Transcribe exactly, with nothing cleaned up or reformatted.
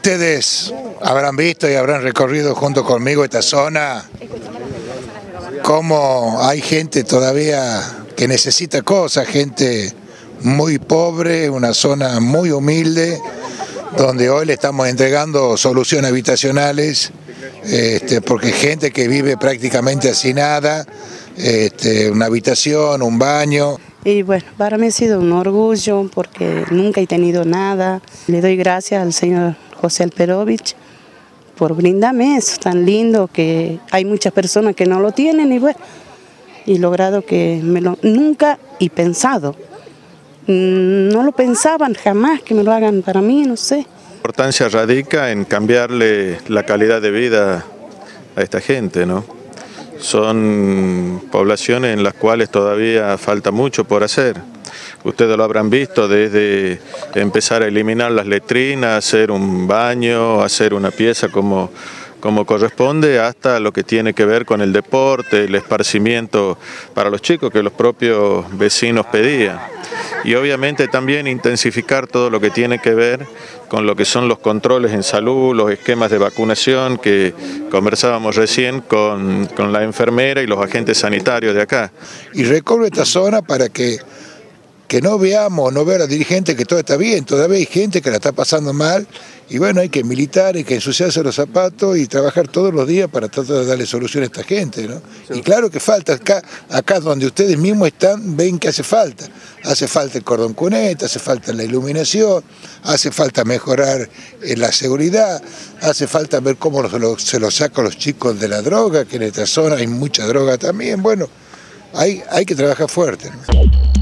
Ustedes habrán visto y habrán recorrido junto conmigo esta zona, cómo hay gente todavía que necesita cosas, gente muy pobre, una zona muy humilde, donde hoy le estamos entregando soluciones habitacionales, este, porque gente que vive prácticamente hacinada, este, una habitación, un baño. Y bueno, para mí ha sido un orgullo porque nunca he tenido nada. Le doy gracias al señor José Alperovich por brindarme eso tan lindo, que hay muchas personas que no lo tienen y bueno, y logrado que me lo, nunca he pensado. No lo pensaban jamás que me lo hagan para mí, no sé. La importancia radica en cambiarle la calidad de vida a esta gente, ¿no? Son poblaciones en las cuales todavía falta mucho por hacer. Ustedes lo habrán visto desde empezar a eliminar las letrinas, hacer un baño, hacer una pieza como, como corresponde, hasta lo que tiene que ver con el deporte, el esparcimiento para los chicos que los propios vecinos pedían. Y obviamente también intensificar todo lo que tiene que ver con lo que son los controles en salud, los esquemas de vacunación que conversábamos recién con, con la enfermera y los agentes sanitarios de acá. Y recorro esta zona para que, que no veamos, no vea a los dirigentes que todo está bien, todavía hay gente que la está pasando mal y bueno, hay que militar, hay que ensuciarse los zapatos y trabajar todos los días para tratar de darle solución a esta gente, ¿no? Y claro que falta, acá, acá donde ustedes mismos están, ven que hace falta. Hace falta el cordón cuneta, hace falta la iluminación, hace falta mejorar la seguridad, hace falta ver cómo se lo, se lo sacan los chicos de la droga, que en esta zona hay mucha droga también. Bueno, hay, hay que trabajar fuerte, ¿no?